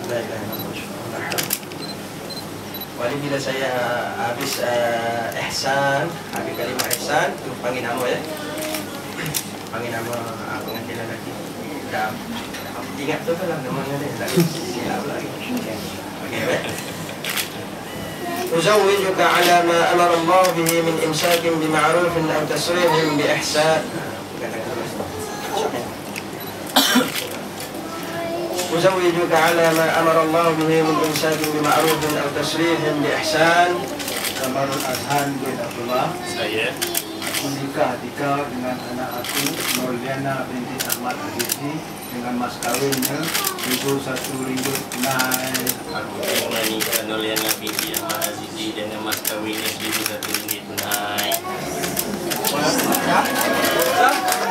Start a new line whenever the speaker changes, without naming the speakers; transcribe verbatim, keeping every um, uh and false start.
Wali bila saya habis uh, ihsan, habis kalimah ihsan, tu panggil nama ya. Panggil nama uh, pengantin lelaki. Dah ingat tu lah nama dia. Lagi silap lagi. Okey, baik. أزوجك على ما أمر الله به من إمساك بمعروف أو تسريح بإحسان. أزوجك على ما أمر الله به من إمساك بمعروف أو تسريح بإحسان.
Kamarul Adhan bin Abdullah.
Saya
Aku nikah nikah dengan anak aku Nurliana binti Ahmad Azizi dengan mas kawinnya itu satu ringgit tunai.
Aku terima nikah Nurliana binti Ahmad Azizi dengan mas kawinnya seribu satu ringgit tunai.